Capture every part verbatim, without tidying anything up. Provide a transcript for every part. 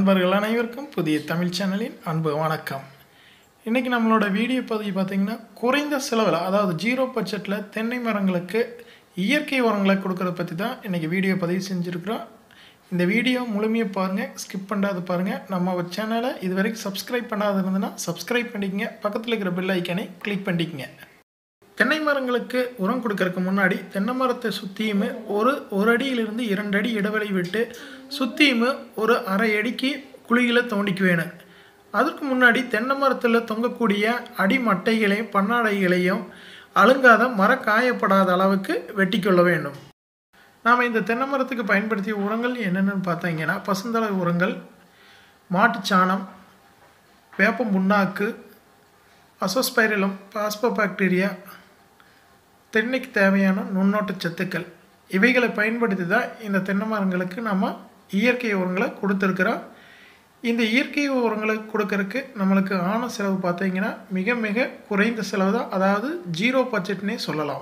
நண்பர்கள் அனைவருக்கும் புதிய தமிழ் சேனலின் அன்பு வணக்கம். இன்றைக்கி நம்மளோட வீடியோ பதிவு பார்த்திங்கன்னா குறைந்த செலவில், அதாவது ஜீரோ பட்ஜெட்டில் தென்னை மரங்களுக்கு இயற்கை உரங்களை கொடுக்கறத பற்றி தான் இன்றைக்கி வீடியோ பதிவு செஞ்சுருக்கிறோம். இந்த வீடியோ முழுமையாக பாருங்கள், ஸ்கிப் பண்ணாது பாருங்கள். நம்ம சேனலை இது வரைக்கும் சப்ஸ்கிரைப் பண்ணாது இருந்ததுன்னா சப்ஸ்கிரைப் பண்ணிக்கங்க, பக்கத்தில் இருக்கிற பெல் ஐக்கானை கிளிக் பண்ணிக்கங்க. தென்னை மரங்களுக்கு உரம் கொடுக்கறதுக்கு முன்னாடி தென்னை மரத்தை சுற்றியுமே ஒரு ஒரு அடியிலிருந்து இரண்டு அடி இடைவெளி விட்டு சுற்றியுமே ஒரு அரை அடிக்கு குழிகளை தோண்டிக்க வேணும். அதற்கு முன்னாடி தென்னை மரத்தில் தொங்கக்கூடிய அடிமட்டைகளையும் பன்னாடைகளையும் அழுங்காத மர காயப்படாத அளவுக்கு வெட்டி கொள்ள வேண்டும். நாம் இந்த தென்னை மரத்துக்கு பயன்படுத்திய உரங்கள் என்னென்னு பார்த்தீங்கன்னா, பசுந்தலை உரங்கள், மாட்டுச்சாணம், வேப்ப புண்ணாக்கு, அசோஸ்பைரிலம், பாஸ்போபாக்டீரியா, தென்னைக்கு தேவையான நுண்ணோட்ட சத்துக்கள், இவைகளை பயன்படுத்தி தான் இந்த தென்னை மரங்களுக்கு நம்ம இயற்கை உரங்களை கொடுத்துருக்குறோம். இந்த இயற்கை உரங்களை கொடுக்கறதுக்கு நம்மளுக்கு ஆன செலவு பார்த்தீங்கன்னா மிக மிக குறைந்த செலவு தான், அதாவது ஜீரோ பட்ஜெட்னே சொல்லலாம்.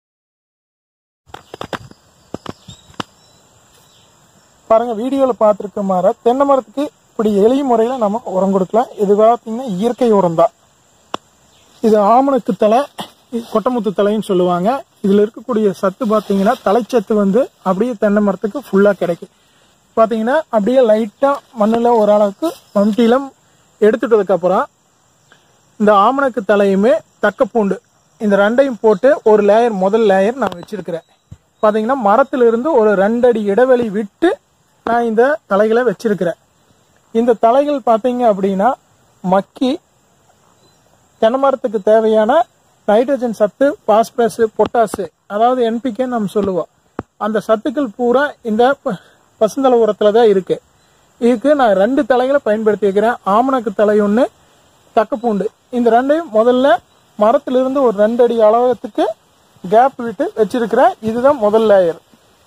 பாருங்கள், வீடியோவில் பார்த்துருக்க மாதிரி தென்னை மரத்துக்கு இப்படி எளிய முறையில் நம்ம உரம் கொடுக்கலாம். இது பார்த்தீங்கன்னா இயற்கை உரம் தான். இது ஆமணக்கு தலை, கொட்டமுத்து தலைன்னு சொல்லுவாங்க. இதில் இருக்கக்கூடிய சத்து பார்த்தீங்கன்னா தலைச்சத்து வந்து அப்படியே தென்னை மரத்துக்கு ஃபுல்லாக கிடைக்கும். பார்த்தீங்கன்னா அப்படியே லைட்டாக மண்ணில் ஓரளவுக்கு மம்டியிலும் எடுத்துட்டதுக்கப்புறம் இந்த ஆமணக்கு தலையுமே தக்கப்பூண்டு இந்த ரெண்டையும் போட்டு ஒரு லேயர், முதல் லேயர் நான் வச்சிருக்கிறேன். பார்த்தீங்கன்னா மரத்திலிருந்து ஒரு ரெண்டு அடி இடைவெளி விட்டு நான் இந்த தலைகளை வச்சிருக்கிறேன். இந்த தலைகள் பார்த்தீங்க அப்படின்னா மக்கி தென்னை மரத்துக்கு தேவையான நைட்ரஜன் சத்து, பாஸ்பரஸ், பொட்டாசு, அதாவது என்பிகே நம்ம சொல்லுவோம், அந்த சத்துக்கள் பூரா இந்த பசுந்தலை உரத்தில் தான் இருக்குது. இதுக்கு நான் ரெண்டு தலைகளை பயன்படுத்தி வைக்கிறேன். ஆமணக்கு தலை ஒன்று, தக்கப்பூண்டு. இந்த ரெண்டையும் முதல்ல மரத்திலிருந்து ஒரு ரெண்டு அடி அளவுக்கு கேப் விட்டு வச்சிருக்கிறேன். இதுதான் முதல் லேயர்.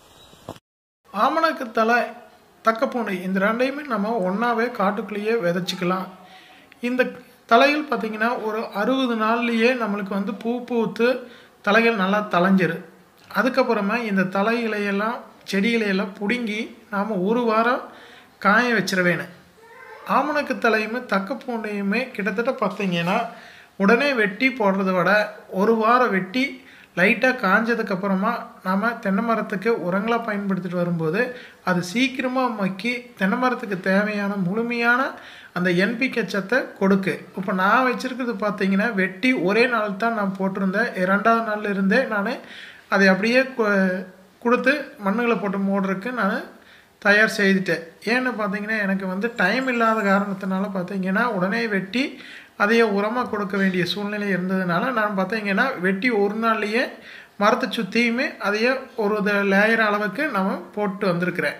ஆமணக்கு தலை, தக்கப்பூண்டு இந்த ரெண்டையுமே நம்ம ஒன்றாவே காட்டுக்குள்ளேயே விதைச்சிக்கலாம். இந்த தலைகள் பார்த்திங்கன்னா ஒரு அறுபது நாள்லேயே நம்மளுக்கு வந்து பூ பூத்து தலைகள் நல்லா தளைஞ்சிரும். அதுக்கப்புறமா இந்த தலைகளையெல்லாம் செடிகளையெல்லாம் பிடுங்கி நாம் ஒரு வாரம் காய வச்சிட வேணும். ஆமணக்கு தலையுமே தக்கப்பூண்டையுமே கிட்டத்தட்ட பார்த்திங்கன்னா உடனே வெட்டி போடுறத விட ஒரு வாரம் வெட்டி லைட்டாக காஞ்சதுக்கப்புறமா நாம் தென்னை மரத்துக்கு உரங்களாக பயன்படுத்திட்டு வரும்போது அது சீக்கிரமாக மக்கி தென்னை மரத்துக்கு தேவையான முழுமையான அந்த என்பிகே சத்தை கொடுக்கு. இப்போ நான் வச்சுருக்கிறது பார்த்தீங்கன்னா வெட்டி ஒரே நாள் தான் நான் போட்டிருந்தேன். இரண்டாவது நாளில் இருந்தே நான் அதை அப்படியே கொடுத்து மண்ணுகளை போட்டு மூடுறதுக்கு நான் தயார் செய்துட்டேன். ஏன்னு பார்த்தீங்கன்னா எனக்கு வந்து டைம் இல்லாத காரணத்தினால பார்த்தீங்கன்னா உடனே வெட்டி அதையே உரமாக கொடுக்க வேண்டிய சூழ்நிலை இருந்ததுனால நான் பார்த்தீங்கன்னா வெட்டி ஒரு நாள்லேயே மரத்தை சுற்றியுமே அதையே ஒரு லேயர் அளவுக்கு நம்ம போட்டு வந்திருக்கிறேன்.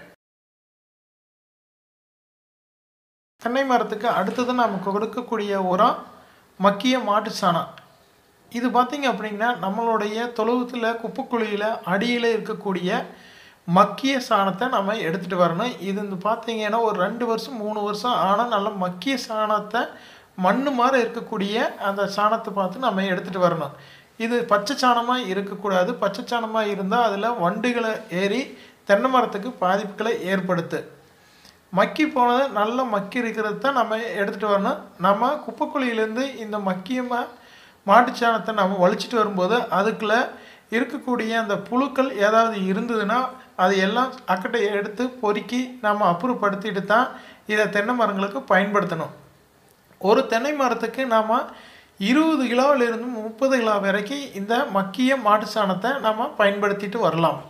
தென்னை மரத்துக்கு அடுத்தது நமக்கு கொடுக்கக்கூடிய உரம் மக்கிய மாட்டு சாணம். இது பார்த்திங்க அப்படின்னா நம்மளுடைய தொழுவத்தில் குப்பைக்குழியில் அடியில் இருக்கக்கூடிய மக்கிய சாணத்தை நம்ம எடுத்துகிட்டு வரணும். இது வந்து பார்த்திங்கன்னா ஒரு ரெண்டு வருஷம் மூணு வருஷம் ஆனால் நல்ல மக்கிய சாணத்தை மண் மாதிரி இருக்கக்கூடிய அந்த சாணத்தை பார்த்து நம்ம எடுத்துகிட்டு வரணும். இது பச்சை சாணமாக இருக்கக்கூடாது. பச்சை சாணமாக இருந்தால் அதில் வண்டுகளை ஏறி தென்னை மரத்துக்கு பாதிப்புகளை ஏற்படுத்து. மக்கி போனது நல்ல மக்கி இருக்கிறது தான் நம்ம எடுத்துகிட்டு வரணும். நம்ம குப்பைக்குழியிலேருந்து இந்த மக்கிய மாட்டுச்சாணத்தை நம்ம வலிச்சிட்டு வரும்போது அதுக்குள்ளே இருக்கக்கூடிய அந்த புழுக்கள் ஏதாவது இருந்ததுன்னா அது எல்லாம் அக்கட்டை எடுத்து பொறுக்கி நம்ம அப்புறப்படுத்திட்டு தான் இதை தென்னை மரங்களுக்கு பயன்படுத்தணும். ஒரு தென்னை மரத்துக்கு நாம் இருபது கிலோவிலிருந்து முப்பது கிலோ வரைக்கும் இந்த மக்கிய மாட்டு சாணத்தை நம்ம பயன்படுத்திட்டு வரலாம்.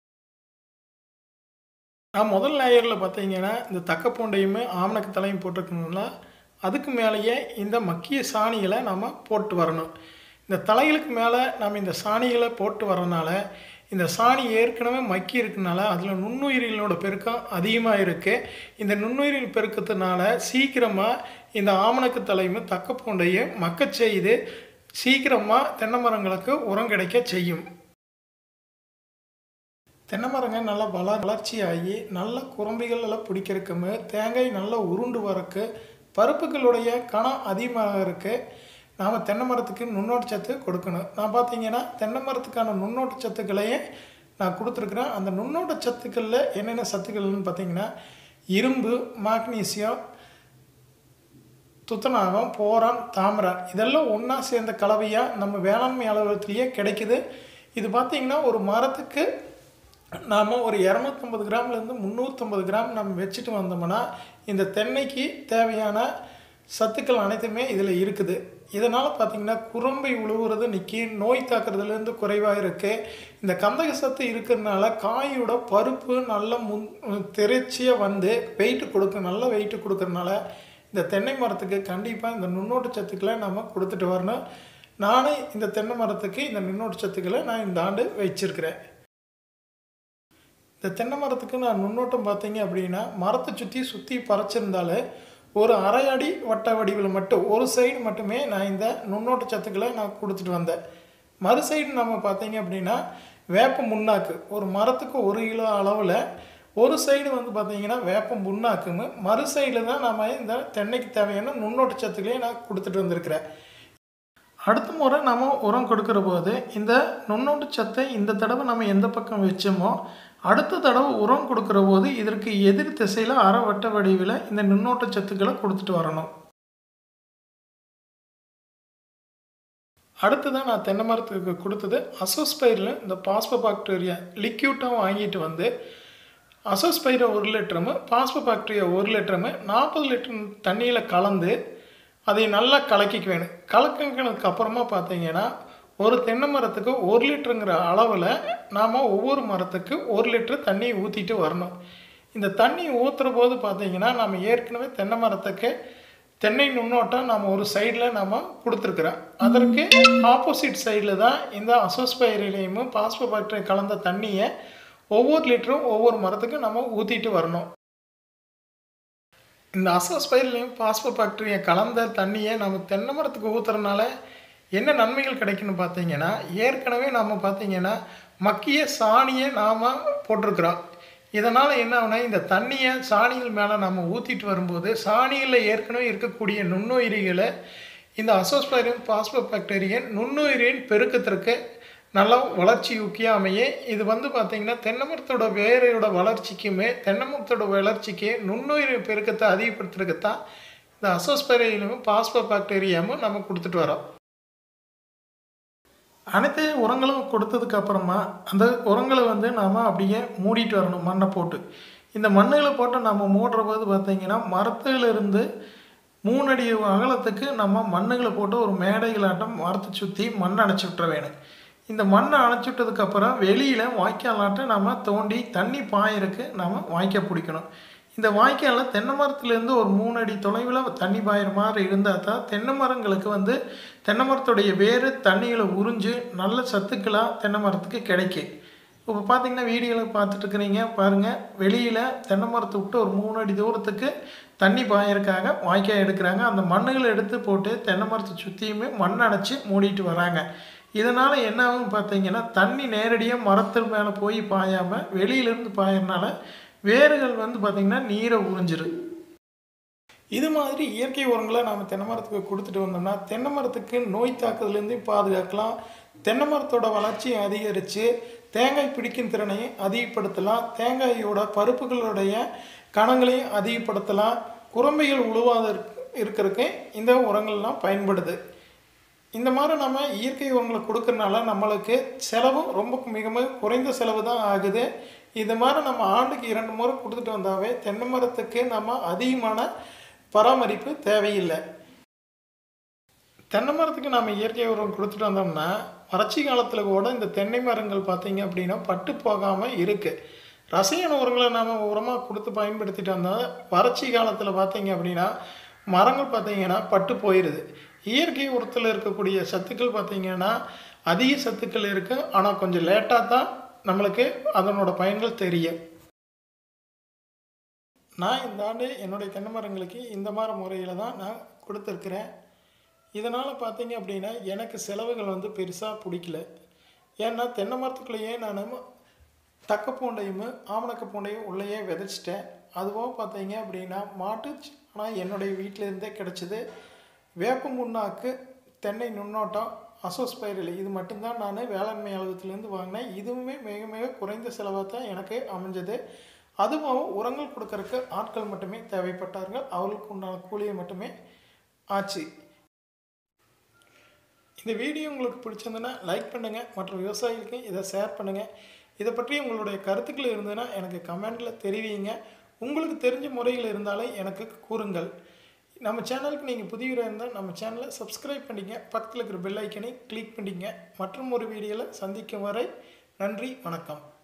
நான் முதல் லேயரில் பார்த்தீங்கன்னா இந்த தக்கப்பூண்டையுமே ஆமணக்கு தலையும் போட்டிருக்கணும்னா அதுக்கு மேலேயே இந்த மக்கிய சாணிகளை நம்ம போட்டு வரணும். இந்த தலைகளுக்கு மேலே நம்ம இந்த சாணிகளை போட்டு வரனால இந்த சாணி ஏற்கனவே மக்கி இருக்கனால அதில் நுண்ணுயிரிகளோட பெருக்கம் அதிகமாக இருக்குது. இந்த நுண்ணுயிரிகள் பெருக்கத்தினால சீக்கிரமாக இந்த ஆமணக்கு தலையுமே தக்கப்பூண்டையும் மக்க செய்து சீக்கிரமாக தென்னை மரங்களுக்கு உரம் கிடைக்க செய்யும். தென்னை மரங்கள் நல்லா வள வளர்ச்சியாகி நல்ல குரம்பிகள் எல்லாம் பிடிக்கிறதுக்குமே தேங்காய் நல்லா உருண்டு வரக்கு பருப்புகளுடைய கணம் அதிகமாக இருக்குது. நாம் தென்னை மரத்துக்கு நுண்ணோட்ட சத்து கொடுக்கணும். நான் பார்த்தீங்கன்னா தென்னை மரத்துக்கான நுண்ணோட்ட சத்துக்களையே நான் கொடுத்துருக்குறேன். அந்த நுண்ணோட்ட சத்துக்களில் என்னென்ன சத்துக்கள்னு பார்த்தீங்கன்னா இரும்பு, மாக்னீசியம், துத்தநாகம், போரான், தாமிரம் இதெல்லாம் ஒன்றா சேர்ந்த கலவையாக நம்ம வேளாண்மை அலுவலகத்திலேயே கிடைக்குது. இது பார்த்திங்கன்னா ஒரு மரத்துக்கு நாம் ஒரு இரநூத்தம்பது கிராம்லேருந்து முந்நூற்றம்பது கிராம் நம்ம வச்சுட்டு வந்தோம்னா இந்த தென்னைக்கு தேவையான சத்துக்கள் அனைத்துமே இதில் இருக்குது. இதனால் பார்த்திங்கன்னா குறும்பை உழுவுறது நிற்கி நோய் தாக்குறதுலேருந்து குறைவாக இருக்குது. இந்த கந்தக சத்து இருக்கிறதுனால காயோட பருப்பு நல்ல முன் திரைச்சியாக வந்து வெயிட்டு கொடுக்க நல்ல வெயிட்டு கொடுக்கறதுனால இந்த தென்னை மரத்துக்கு கண்டிப்பாக இந்த நுண்ணூட்ட சத்துக்களை நம்ம கொடுத்துட்டு வரணும். நானே இந்த தென்னை மரத்துக்கு இந்த நுண்ணூட்ட சத்துக்களை நான் இந்த ஆண்டு வச்சிருக்கிறேன். இந்த தென்னை மரத்துக்கு நான் நுண்ணோட்டம் பார்த்தீங்க அப்படின்னா மரத்தை சுற்றி சுற்றி பறைச்சிருந்தாலே ஒரு அரை அடி வட்ட வடிவில் மட்டும் ஒரு சைடு மட்டுமே நான் இந்த நுண்ணோட்ட சத்துக்களை நான் கொடுத்துட்டு வந்தேன். மறு சைடு நம்ம பார்த்தீங்க அப்படின்னா வேப்ப முன்னாக்கு ஒரு மரத்துக்கு ஒரு கிலோ அளவில் ஒரு சைடு வந்து பார்த்திங்கன்னா வேப்பம் புண்ணாக்குன்னு மறு சைடில் தான் நம்ம இந்த தென்னைக்கு தேவையான நுண்ணோட்ட சத்துக்களையும் நான் கொடுத்துட்டு வந்திருக்கிறேன். அடுத்த முறை நம்ம உரம் கொடுக்குற போது இந்த நுண்ணோட்ட சத்தை இந்த தடவை நம்ம எந்த பக்கம் வச்சோமோ அடுத்த தடவை உரம் கொடுக்குற போது இதற்கு எதிர் திசையில் அரை வட்ட வடிவில் இந்த நுண்ணோட்ட சத்துக்களை கொடுத்துட்டு வரணும். அடுத்ததான் நான் தென்னை மரத்துக்கு கொடுத்தது அசோஸ்பைரில் இந்த பாஸ்போபாக்டீரியா லிக்யூட்டாக வாங்கிட்டு வந்து அசோஸ்பைரை ஒரு லிட்டரும் பாஸ்போபாக்டீரியா ஒரு லிட்டரும் நாற்பது லிட்டர் தண்ணியில் கலந்து அதை நல்லா கலக்கிக்க வேணும். கலக்கினதுக்கு அப்புறமா பார்த்தீங்கன்னா ஒரு தென்னை மரத்துக்கு ஒரு லிட்டருங்கிற அளவில் நாம் ஒவ்வொரு மரத்துக்கு ஒரு லிட்டர் தண்ணி ஊற்றிட்டு வரணும். இந்த தண்ணி ஊற்றுற போது பார்த்தீங்கன்னா நம்ம ஏற்கனவே தென்னை மரத்துக்கு தென்னை நுண்ணோட்டம் நாம் ஒரு சைடில் நம்ம கொடுத்துருக்குறோம். அதற்கு ஆப்போசிட் சைடில் தான் இந்த அசோஸ்பைரிலையும் பாஸ்போபாக்டீரியா கலந்த தண்ணியை ஒவ்வொரு லிட்டரும் ஒவ்வொரு மரத்துக்கும் நம்ம ஊற்றிட்டு வரணும். இந்த அசோஸ்பைரிலையும் பாஸ்போபாக்டீரியா கலந்த தண்ணியை நம்ம தென்னை மரத்துக்கு ஊற்றுறதுனால என்ன நன்மைகள் கிடைக்குன்னு பார்த்தீங்கன்னா ஏற்கனவே நம்ம பார்த்தீங்கன்னா மக்கிய சாணியை நாம் போட்டிருக்கிறோம். இதனால் என்ன ஆகுனா இந்த தண்ணியை சாணிகள் மேலே நம்ம ஊற்றிட்டு வரும்போது சாணியில் ஏற்கனவே இருக்கக்கூடிய நுண்ணுயிரிகளை இந்த அசோஸ்பைரியம் பாஸ்போபாக்டீரியா நுண்ணுயிரின் பெருக்கத்திற்கு நல்லா வளர்ச்சி ஊக்கியாக அமைய இது வந்து பார்த்திங்கன்னா தென்னை மரத்தோட வேரையோட வளர்ச்சிக்குமே தென்னை மரத்தோட வளர்ச்சிக்கு நுண்ணுயிரி பெருக்கத்தை அதிகப்படுத்துறதுக்குத்தான் இந்த அசோஸ்பைரியம் பாஸ்போபாக்டீரியாவும் நம்ம கொடுத்துட்டு வரோம். அனைத்து உரங்களும் கொடுத்ததுக்கப்புறமா அந்த உரங்களை வந்து நாம் அப்படியே மூடிட்டு வரணும் மண்ணை போட்டு. இந்த மண்ணுகளை போட்டு நம்ம மூடுற போது பார்த்திங்கன்னா மரத்துலேருந்து மூணு அடி அகலத்துக்கு நம்ம மண்ணுகளை போட்டு ஒரு மேடைகளாட்டம் மரத்தை சுற்றி மண் அணைச்சி விட்டுற வேணும். இந்த மண்ணை அணைச்சி விட்டதுக்கப்புறம் வெளியில் வாய்க்காலாட்டம் நம்ம தோண்டி தண்ணி பாயறதுக்கு நம்ம வாய்க்கால் பிடிக்கணும். இந்த வாய்க்காலில் தென்னை மரத்துலேருந்து ஒரு மூணு அடி தொலைவில் தண்ணி பாயிற மாதிரி இருந்தால் தான் தென்னை மரங்களுக்கு வந்து தென்னை மரத்துடைய வேறு தண்ணிகளை உறிஞ்சு நல்ல சத்துக்களாக தென்னை மரத்துக்கு கிடைக்கும். இப்போ பார்த்திங்கன்னா வீடியோவில் பார்த்துட்ருக்குறீங்க பாருங்கள், வெளியில் தென்னை மரத்தை விட்டு ஒரு மூணு அடி தூரத்துக்கு தண்ணி பாயறதுக்காக வாய்க்கால் எடுக்கிறாங்க. அந்த மண்ணுகளை எடுத்து போட்டு தென்னை மரத்தை சுற்றியுமே மண் அடைச்சி மூடிட்டு வராங்க. இதனால் என்ன ஆகும் பார்த்தீங்கன்னா தண்ணி நேரடியாக மரத்து மேலே போய் பாயாமல் வெளியிலேருந்து பாயறதுனால வேர்கள் வந்து பார்த்திங்கன்னா நீரை உறிஞ்சிடும். இது மாதிரி இயற்கை உரங்களை நாம் தென்னை மரத்துக்கு கொடுத்துட்டு வந்தோம்னா தென்னை மரத்துக்கு நோய் தாக்குதலேருந்து பாதுகாக்கலாம். தென்னை மரத்தோட வளர்ச்சியை அதிகரித்து தேங்காய் பிடிக்கும் திறனையும் அதிகப்படுத்தலாம். தேங்காயோட பருப்புகளுடைய கணங்களையும் அதிகப்படுத்தலாம். குரம்பைகள் உழுவாத இருக்கிறதுக்கு இந்த உரங்கள்லாம் பயன்படுது. இந்த மாதிரி நம்ம இயற்கை உரங்களை கொடுக்கறனால நம்மளுக்கு செலவும் ரொம்ப மிக மிக குறைந்த செலவு தான் ஆகுது. இது மாதிரி நம்ம ஆண்டுக்கு இரண்டு முறை கொடுத்துட்டு வந்தாவே தென்னை மரத்துக்கு நம்ம அதிகமான பராமரிப்பு தேவையில்லை. தென்னை மரத்துக்கு நம்ம இயற்கை உரம் கொடுத்துட்டு வந்தோம்னா வறட்சி காலத்தில் கூட இந்த தென்னை மரங்கள் பார்த்திங்க அப்படின்னா பட்டு போகாமல் இருக்குது. ரசாயன உரங்களை நாம் உரமாக கொடுத்து பயன்படுத்திட்டு வந்தால் வறட்சி காலத்தில் பார்த்திங்க அப்படின்னா மரங்கள் பார்த்திங்கன்னா பட்டு போயிடுது. இயற்கை உரத்தில் இருக்கக்கூடிய சத்துக்கள் பார்த்திங்கன்னா அதிக சத்துக்கள் இருக்குது. ஆனால் கொஞ்சம் லேட்டாக தான் நம்மளுக்கு அதனோட பயன்கள் தெரியும். நான் இந்த ஆண்டு என்னுடைய தென்னை மரங்களுக்கு இந்த மாதிரி முறையில் தான் நான் கொடுத்துருக்குறேன். இதனால் பார்த்திங்க அப்படின்னா எனக்கு செலவுகள் வந்து பெருசாக பிடிக்கல. ஏன்னா தென்னை மரத்துக்குள்ளேயே நான் தக்க பூண்டையும் ஆமணக்க பூண்டையும் உள்ளேயே விதைச்சிட்டேன். அதுவும் பார்த்திங்க அப்படின்னா மாட்டு ஆனால் என்னுடைய வீட்டிலேருந்தே கிடச்சிது. வேப்ப முன்னாக்கு தென்னை நுண்ணோட்டம் அசோஸ்பைரில் இது மட்டும்தான் நான் வேளாண்மை அலுவலகத்திலேருந்து வாங்கினேன். இதுவுமே மிக மிக குறைந்த செலவாக தான் எனக்கு அமைஞ்சது. அதுவும் உரங்கள் கொடுக்கறதுக்கு ஆட்கள் மட்டுமே தேவைப்பட்டார்கள். அவர்களுக்கு உண்டான கூலியை மட்டுமே ஆச்சு. இந்த வீடியோ உங்களுக்கு பிடிச்சிருந்ததுன்னா லைக் பண்ணுங்கள், மற்றும் விவசாயிகளுக்கு இதை ஷேர் பண்ணுங்கள். இதை பற்றி உங்களுடைய கருத்துக்கள் இருந்ததுன்னா எனக்கு கமெண்டில் தெரிவிங்க. உங்களுக்கு தெரிஞ்ச முறைகள் இருந்தாலே எனக்கு கூறுங்கள். நம்ம சேனலுக்கு நீங்கள் புதியவராக இருந்தால் நம்ம சேனலை சப்ஸ்கிரைப் பண்ணிங்க, பக்கத்தில் இருக்கிற பெல் ஐக்கனை கிளிக் பண்ணிங்க. மற்றும் ஒரு வீடியோவில் சந்திக்கும் வரை நன்றி, வணக்கம்.